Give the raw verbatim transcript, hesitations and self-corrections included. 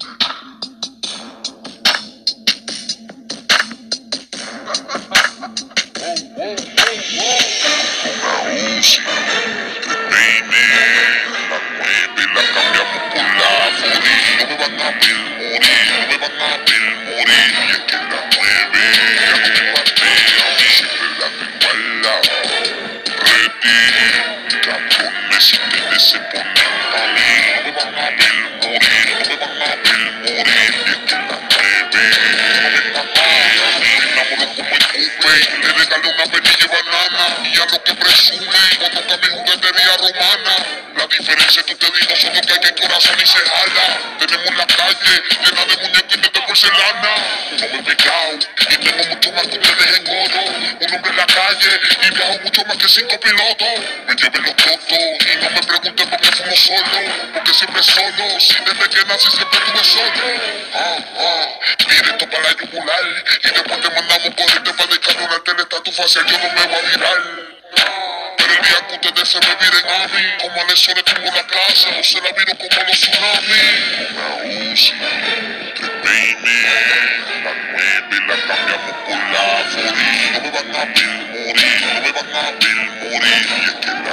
Si ustedes se ponen a mí, no me van a ver morir, no me van a ver morir. Y es que la nueve no me patea a mí, me enamoro como el cupe. Le regalé una penilla de banana y a lo que presume cuando mi juguetería romana. La diferencia que te digo solo que hay que el corazón y se jala. Tenemos la calle llena de muñecos y de porcelana. Un hombre pegado y tengo mucho más que ustedes en oro. Un hombre en la calle y viajo mucho más que cinco pilotos. Me lleven los totos y no me pregunten por qué fumo solo, porque siempre solo, si desde que nací siempre estuve solo. Ah, ah, mire esto para la yugular y después te mandamos por este para descargarte el estatus facial, yo no me voy a virar. Pero el día que ustedes se me viren a mí, como al eso le tumbo la casa, o se la viro como los tsunamis. Una Uzi, tres baby, la nueve la cambiamos por la forty. No me van a ver morir, no me van a ver morir, y es que la